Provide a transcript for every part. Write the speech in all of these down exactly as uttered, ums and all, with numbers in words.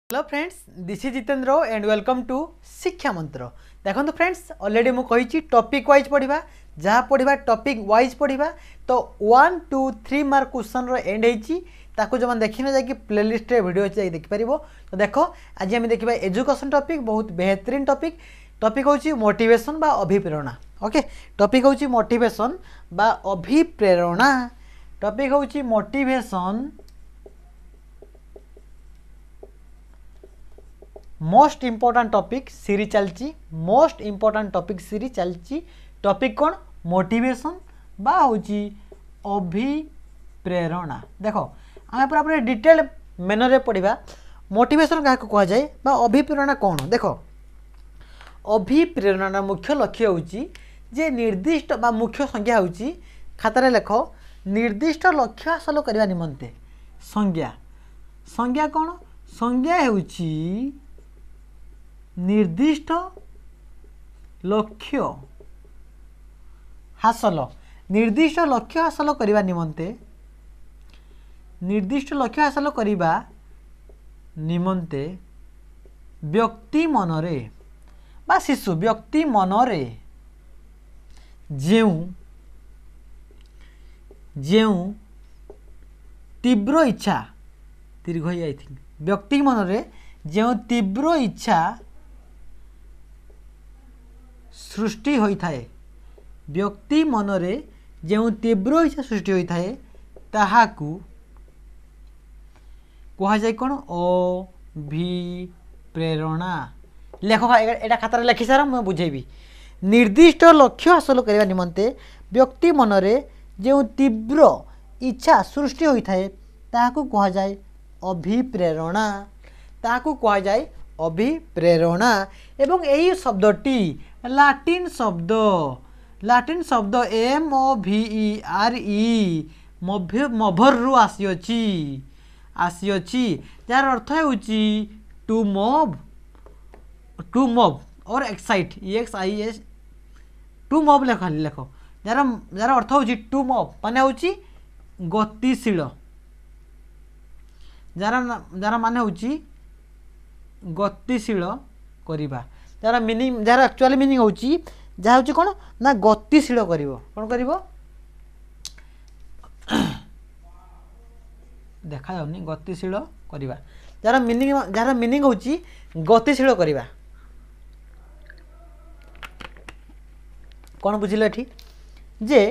Hello friends, this is Jitendra and welcome to Shiksha Mantra. देखो friends, already मुझे topic wise पढ़ा जहाँ पढ़ा टॉपिक वाइज पढ़ा तो one two three mark question and होती जो मैंने देखी ना जाकि प्लेलिस्ट वीडियो अच्छे देखिपर। तो देखो आज आम देखा एजुकेशन टॉपिक, बहुत बेहतरीन टॉपिक। टॉपिक हूँ मोटिवेशन बा अभिप्रेरणा। ओके, टॉपिक हूँ मोटिवेशन बा अभिप्रेरणा। टॉपिक हूँ मोटिवेशन मोस्ट इम्पोर्टाट टॉपिक सीरी चलची मोस्ट इम्पोर्टाट टॉपिक सीरी चलची टॉपिक कौन? मोटिवेशन बा होची अभिप्रेरणा। देखो आम पूरा पूरा डिटेल मेनर रे पढ़ा मोटिवेशन क्या कह जाए बा अभिप्रेरणा कौन। देखो अभिप्रेरणा मुख्य लक्ष्य होची जे निर्दिष्ट बा मुख्य संज्ञा होची खातार लेख निर्दिष्ट लक्ष्य हासिल करने निमंते संज्ञा। संज्ञा कौन? संज्ञा होची निर्दिष्ट लक्ष्य हासिल निर्दिष्ट लक्ष्य हासिल करने निमंते निर्दिष्ट लक्ष्य हासिल करने निमंते व्यक्ति मनरे बा शिशु व्यक्ति मनरे जेउ जेउ तीव्र इच्छा दीर्घ आई थिंक व्यक्ति मनरे जो तीव्र इच्छा सृष्टि होता है व्यक्ति मनरे जो तीव्र इच्छा सृष्टि होता है ताहाकू कह जाए कौन? अभिप्रेरणा। लेख एटा खातार लिखि सार मैं बुझेबी। निर्दिष्ट लक्ष्य हासिल करने निमंते व्यक्ति मनरे जो तीव्र इच्छा सृष्टि होता है ताहाकू कह जाए अभिप्रेरणा। ताहाकू कह जाए अभिप्रेरणा। एवं यही शब्दटी लाटिन शब्द लाटिन शब्द M O V E R E मभर रु आसी आसी जार अर्थ होची टू मूव टू मूव और excite X I S to move लेख लेख जार जार अर्थ होची टू मूव माने होची गतिशील जार जार माने होची गतिशील करिबा। जार मीनिंग जार एक्चुअली मीनिंग होची जहाँ होची कौन ना गतिशील करिवो कौन करिवो देखा जाउनी गतिशील करिबा। जार मीनिंग जार मीनिंग होची गतिशील करिबा। कौन बुझिले एठी जे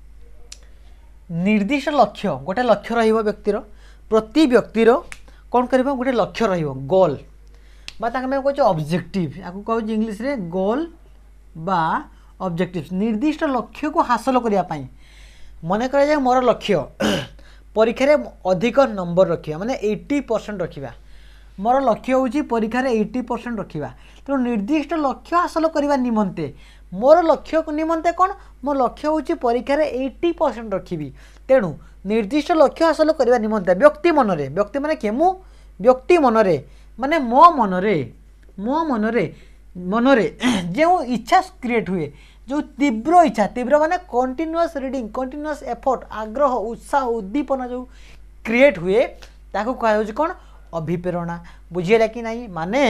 निर्दिष्ट लक्ष्य गोटे लक्ष्य रहिबो व्यक्तिर प्रति व्यक्तिर कौन करिबो गोटे लक्ष्य रहिबो गोल बा ताके कहूँ ऑब्जेक्टिव आपको कहूँ इंग्लिश रे गोल बा ऑब्जेक्टिव। निर्दिष्ट लक्ष्य को हासिल करने मन कर मोर लक्ष्य परीक्षा रे अधिक नंबर रखा माने अस्सी परसेंट रखा मोर लक्ष्य हूँ परीक्षा रे अस्सी परसेंट रखा। तो निर्दिष्ट लक्ष्य हासिल करने निमंते मोर लक्ष्य निमंते कौन मो लक्ष्य हूँ परीक्षा रे अस्सी परसेंट रखी। तेणु निर्दिष्ट लक्ष्य हासिल करने निमंते व्यक्ति मनरे व्यक्ति माने के मु व्यक्ति मनरे माने मो मनरे मो मनरे मनरे जो इच्छा क्रिएट हुए जो तीव्र इच्छा तीव्र माने कंटिन्यूअस रीडिंग कंटिन्यूअस एफर्ट आग्रह उत्साह उद्दीपना जो क्रिएट हुए ताको कह कौन? अभिप्रेरणा। बुझेगा कि नहीं? माने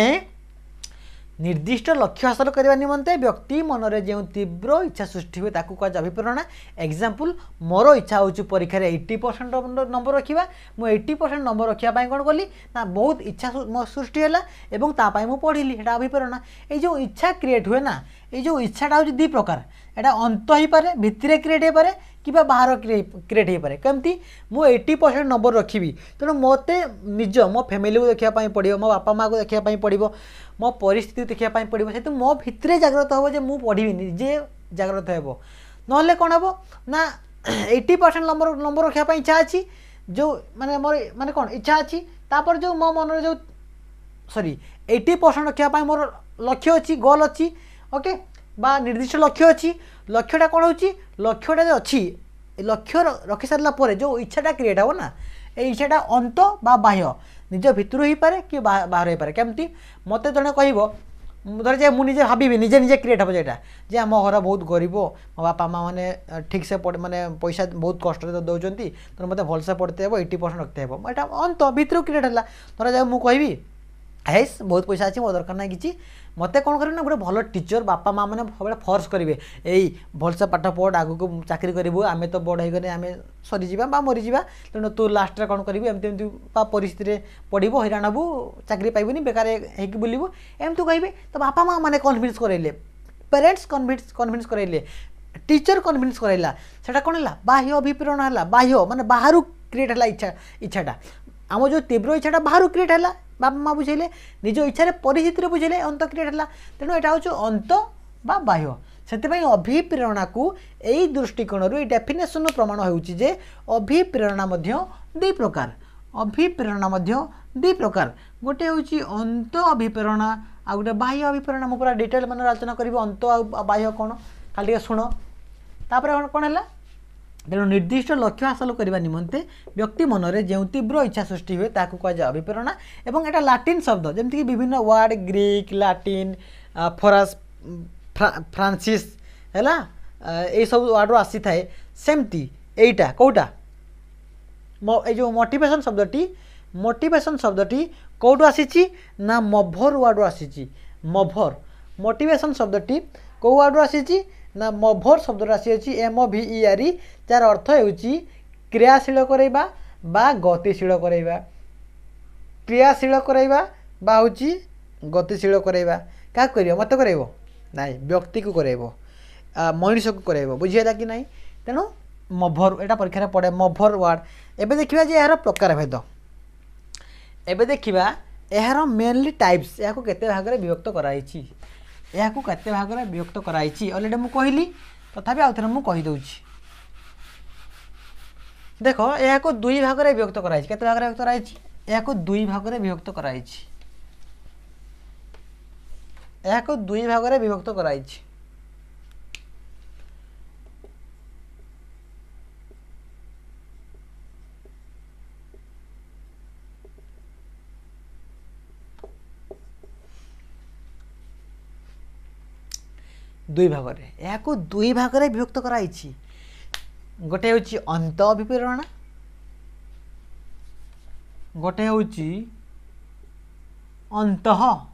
निर्दिष्ट लक्ष्य हासिल करने निमंते व्यक्ति मनरे जो तीव्र इच्छा सृष्टि हुए ताको कह अभिप्रेरणा। एग्जांपल मोर इच्छा हूँ परीक्षा रे अस्सी परसेंट नंबर रखा मुझे अस्सी परसेंट नंबर रखापी कौन कली ना बहुत इच्छा सृष्टि है एवं तापाई मु पढ़िली एटा अभिप्रेरणा। ये जो इच्छा क्रिएट हुए ना ये जो इच्छाटा हूँ दी प्रकार एटा अंत हो पारे भितरे क्रिएट हो पारे कि बाहर क्रिएट हो पारे। कमती मु अस्सी परसेंट नंबर रखी तेणु मते निज मो फैमिली को देखापी पड़ो मो बापा माँ को देखापी पड़ो मो परिस्थिति देखापी पड़ो से मो भितरे जागृत हम जे मु पढ़ी निजे जागृत हेबो नहले कौन हम ना अस्सी परसेंट नंबर नंबर रखापी इच्छा अच्छी जो माने मोर माने कौन इच्छा अच्छी तापर जो मो मन जो सॉरी अस्सी परसेंट रखापी मोर लक्ष्य अच्छी गोल अच्छी। ओके बा निर्दिष्ट लक्ष्य अच्छी लक्ष्यटा कौन होची लक्ष्यटा जो अच्छी लक्ष्य रखी सारा पर जो इच्छाटा क्रिएट हो ना ये इच्छाटा अंत बा बाह्य निज भितर हो पारे कि बाहर हो पारे। केमती मते जने कहबो धर जाए मुझे भावी निजे निजे क्रिएट हम जेटा जे आम घर बहुत गरीब मो बापा माँ मैंने ठीक से पढ़ माने पैसा बहुत कष्ट दौरान तो मतलब भलसे पढ़ते हे एट्टी परसेंट रखते हे यहाँ अंत भितर क्रिएट है धर जाए मुझे हेस बहुत पैसा अच्छी मोर दरकार ना कि मत कौन करेंगे ना गोटे भल टीचर बापा माँ मैंने सब फोर्स करेंगे यही भलसे पाठ पढ़ आग को चाकरी करूँ आम तो बड़ होगले आम सरीजा मरीजा तेणु तू लास्ट कौन करू एमती एमती परिस्थिति पड़ू हईराण हबू चाकरी पाइबुनि बेकार होगी बुलू एमती कहे तो बापा माँ मैंने कन्भिन्स कराइले पेरेन्ट्स कन्भिन्स कन्भिन्स कराइले टीचर कन्भिन्स कराइला सेटा कौन है बाह्य अभिप्रेरण है बाह्य माने बाहर क्रिएट है इच्छा इच्छाटा आम जो तीव्र इच्छाटा बाहर क्रिएट है बापा माँ बुझेले निज इच्छा परिस्थिति बुझेले अंत क्रिएट है तेणु यहाँ हूँ अंत बा बाह्य से अभिप्रेरणा को यही दृष्टिकोण रू डेफिनेशन प्रमाण होउछि अभिप्रेरणा दु प्रकार अभिप्रेरणा दु प्रकार गोटे हूँ अंत अभिप्रेरणा आ गोटे बाह्य अभिप्रेरणा मुझे पूरा डिटेल मान आलोचना करी अंत आ बाह्य कौन खाली शुण तापर कौन है तेणु निर्दिष्ट लक्ष्य हासिल करने निमंते व्यक्ति मनरे जो तीव्र इच्छा सृष्टि हुए ताकू कहुए अभिप्रेरणा एवं एटा लाटिन शब्द जमीक विभिन्न वार्ड ग्रीक लाटिन फरास फ्रांसिस है ये सब वार्ड आसी थाए सेमती एटा कौटा जो मोटिवेशन शब्दटी मोटिवेशन शब्दटी कौटू आसी ना मभर वार्ड आसी मभर मोटिवेशन शब्दटी कौ वार्ड आसी ना मभर शब्द आसी M V E R jar अर्थ होउची क्रियाशील कराइबा बा गतिशील कराइबा क्रियाशील कराइबा बा होउची गतिशील कराइबा क्या करियो मत कराइबो नाइ व्यक्ति को कराइबो मनुष्य को कराइबो बुझियला कि नाइ तेणु मभर एटा परीक्षा पड़े मभर वार्ड एबे देखिबा जे यार प्रकार भेद एबे देखिबा यार मेनली टाइप्स या केते भाग में विभक्त कराइछि या केते भाग में विभक्त कराइछि ऑलरेडी मु कहली तथापि आउ थरे मु कहि दउछि देखो या दुई भाग में विभक्त कराइछि केते भाग में विभक्त कराइछि या दुई भाग में विभक्त कराइछि या दुई भाग में विभक्त कराइछि दुई भाग में या दुई भाग में विभक्त कराइछि गोटे हूँ अंत अभिप्रेरणा गोटे हूँ अंत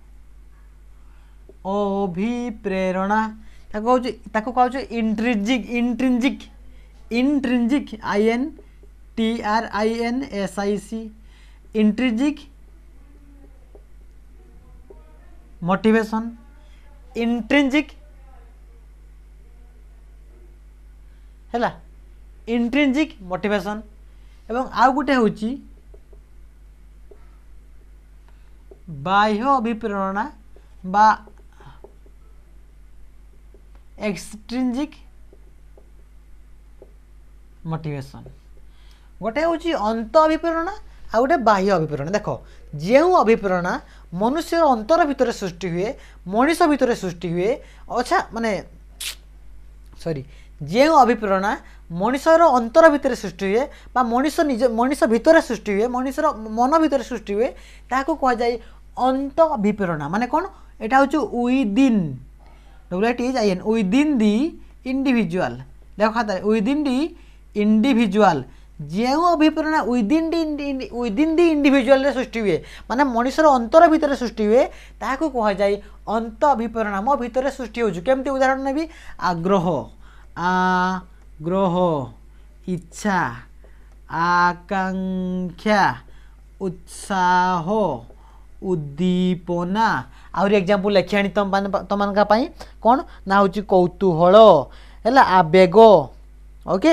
अभिप्रेरणा ताको कहूँ intrinsic intrinsic intrinsic I N T R I N S I C intrinsic motivation intrinsic है इंट्रिंजिक मोटिवेशन एवं आउ गोटे हूँ बाह्य अभिप्रेरणा बा एक्सट्रिंजिक मोटिवेशन गोटे हूँ अंत अभिप्रेरणा आ गोटे बाह्य अभिप्रेरणा देख जो अभिप्रेरणा मनुष्य अंतर भितर सृष्टि हुए मनीष भितर सृष्टि हुए अच्छा माने सॉरी जो अभिप्रेरणा मनीषर अंतर भितर सृष्टि हुए बा मनीष निज मनीष भितर सृष्टि हुए मनीषर मन भितर सृष्टि हुए ताको कह जाए अंत अभिप्रेरणा माने कौन यहाँ हूँ within W T H I N within the individual देख खाता विदिन दी इंडिविजुअल जो अभिप्रेरणा within the within the individual रे सृष्टि हुए माने मनीषर अंतर भितर सृष्टि हुए ताको कह जाए अंत अभिप्रेरणा मो भितर सृष्टि हो केमती उदाहरण नेबी आग्रह आग्रह इच्छा आकांक्षा उत्साह उद्दीपना आउरी एग्जांपल लिखि आनी तुम तुम कौन ना हूँ कौतूहल है आवेग ओके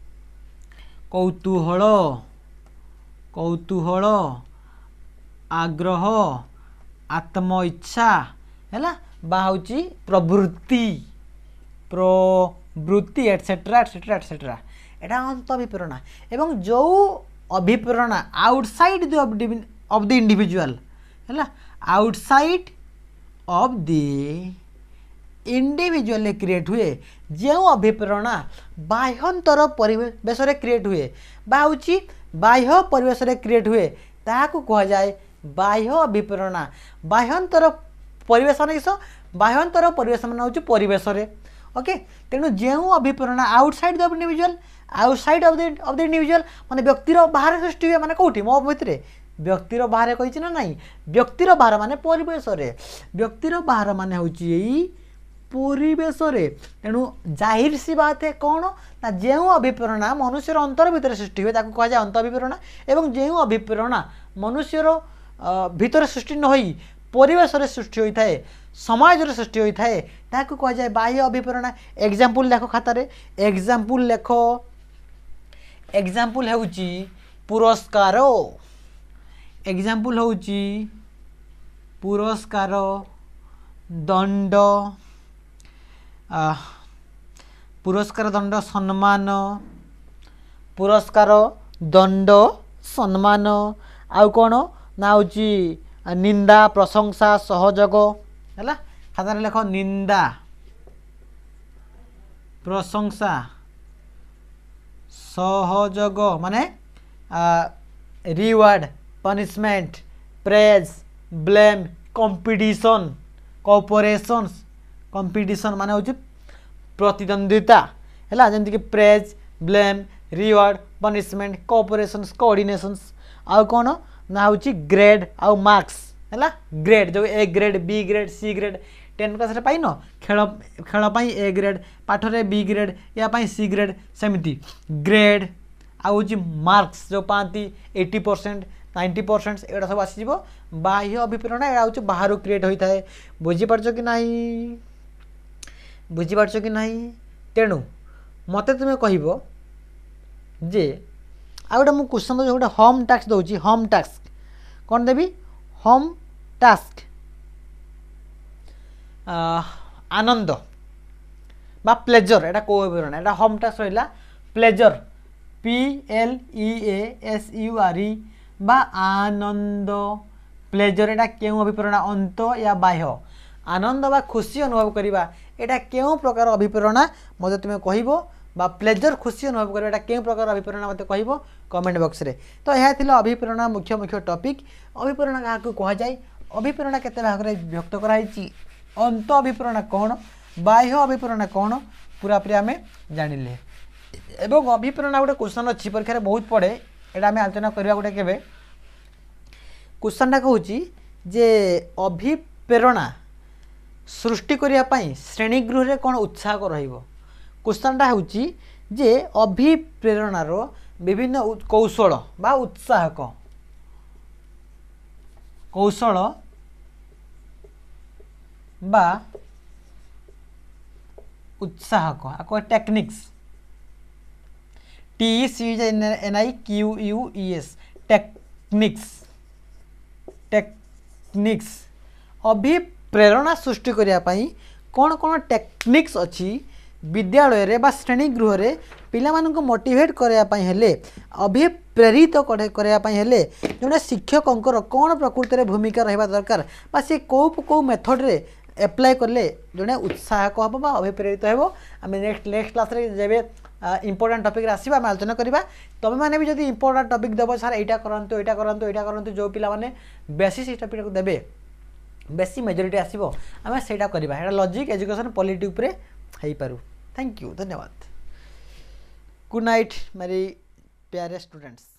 कौतूहल कौतूहल आग्रह आत्म इच्छा है बा हूँ प्रवृत्ति प्रवृत्ति एटसेट्रा एटसेट्रा एटसेट्रा यहाँ अंत अभिप्रेरणा एवं जो अभिप्रेरणा outside the of the individual है outside of the individual create हुए जो अभिप्रेरणा बाह्यंतर परिवेश क्रिएट हुए बा हूँ बाह्य परिवेश क्रिएट हुए ताकू कह जाए बाह्य अभिप्रेरणा बाह्यंतर परिवेश किस बाह्यंतर परिवेश मान हूँ परिवेश ओके तेणु जो अभिप्रेरणा outside the individual outside of the of the individual माने व्यक्तिर बाहर सृष्टि हुए माने कौटी मो भितर व्यक्तिर बाहर कही ना नहीं व्यक्तिर बाहर माने परिवेश रे व्यक्तिर बाहर माने होची एई परिवेश रे तेणु जाहिर सी बात है कौन ना जो अभिप्रेरणा मनुष्यर अंतर भितर सृष्टि हुए ताको कहा जाए अंत अभिप्रेरणा एवं जो अभिप्रेरणा मनुष्यर भितर सृष्टि न होई परिवेश रे सृष्टि होई थाए समाज रे सृष्टि होई थाए ताको कहा जाए बाह्य अभिप्रेरणा एग्जांपल लेखो खाता रे एग्जांपल लेखो एग्जांपल होउची पुरस्कार एग्जांपल होउची पुरस्कार दंड पुरस्कार दंड सम्मान पुरस्कार दंड सम्मान आउ कौन ना होची निंदा प्रशंसा सहयोग है खाता लेख निंदा प्रशंसा सहयोग माने reward punishment praise blame competition cooperations competition माने होची प्रतिद्वंद्विता है जमीक praise blame reward punishment cooperations coordinations आउ कौन ना होची ग्रेड आउ मार्क्स है ग्रेड जो A grade B grade C grade ten class रे पाइन खेल खेल पाई ए ग्रेड पाठ रे बी ग्रेड या पाई सी ग्रेड सेमिति ग्रेड आउ मार्क्स जो पाती एटी परसेंट नाइंटी परसेंट एटा सब आसीज बाह्य अभिप्रेरणा एटा हूँ बाहर क्रिएट होता है बुझीपार कि नहीं बुझीपार कि नहीं तेणु मत तुम्हें कहब जे आ गोटे मुझे क्वेश्चन दूसरी गोटे होम टास्क दूसरी होम टास्क कौन देवी होम टास्क आनंद बा प्लेजर एटा को अभिप्रेरणा एटा होम टास्क रहा pleasure P L E S U R E बा आनंद प्लेजर एटा क्यों अभिप्रेरणा अंत या बाह्य आनंद बा खुशी अनुभव करवा एटा क्यों प्रकार अभिप्रेरणा मते तुम्हें कहब बा प्लेजर खुशी अनुभव करवा एटा क्यों प्रकार अभिप्रेरणा मते कहब कमेंट बॉक्स रे। तो यह थिला अभिप्रेरणा मुख्य मुख्य टॉपिक अभिप्रेरणा क्या कह जाए अभिप्रेरणा केते भाग रे व्यक्त कराई अंत अभिप्रेरणा कौन बाह्य अभिप्रेरणा कौन पूरा पूरी आम जानिले एवं अभिप्रेरणा गोटे क्वेश्चन अच्छी परीक्षा बहुत पड़े एटा आम आलोचना करवा गोटे केबे क्वेश्चनटा कहूँ जे अभिप्रेरणा सृष्टि करने श्रेणीगृह रे कौन उत्साह रहिबो क्वेश्चनटा हूँ जे अभिप्रेरणार विभिन्न कौशल बा उत्साहक कौशल बा उत्साहक आको techniques T C N I Q U E S techniques techniques अभिप्रेरणा सृष्टि करने कौन कौन टेक्निक्स अच्छी विद्यालय रे बा श्रेणी गृह रे पिला मानक मोटिवेट करने हेले अभिप्रेरित करने हेले जोड़े शिक्षक कौन प्रकृति भूमिका रहा दरकार बा सी कौ कौ मेथड रे एप्लाय करले जोड़े उत्साहक हम बा अभिप्रेरित हो आम नेक्स्ट नेक्स्ट क्लास रे जब इंपोर्टेंट टॉपिक रे आसीबा आम आलोचना करबा तबे माने भी जदि इंपोर्टेंट टॉपिक देबो सर एटा करंतु एटा करंतु एटा करंतु जो पिला माने बेसी से टॉपिक को देबे बेसी मेजॉरिटी आसीबो आम सेटा करबा एटा लॉजिक एजुकेशन पॉलिटी ऊपर हेई पारु। थैंक यू धन्यवाद। गुड नाइट मेरी प्यारे स्टूडेंट्स।